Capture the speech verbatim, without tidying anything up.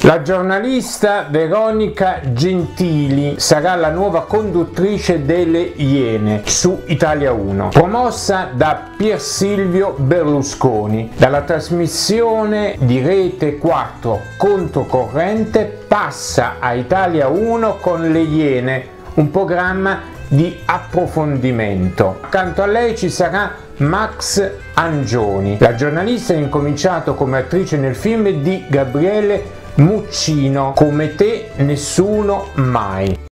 La giornalista Veronica Gentili sarà la nuova conduttrice delle Iene su Italia uno, promossa da Pier Silvio Berlusconi. Dalla trasmissione di Rete quattro Controcorrente passa a Italia uno con le Iene, un programma di approfondimento. Accanto a lei ci sarà Max Angioni. La giornalista ha incominciato come attrice nel film di Gabriele Muccino, Come te nessuno mai.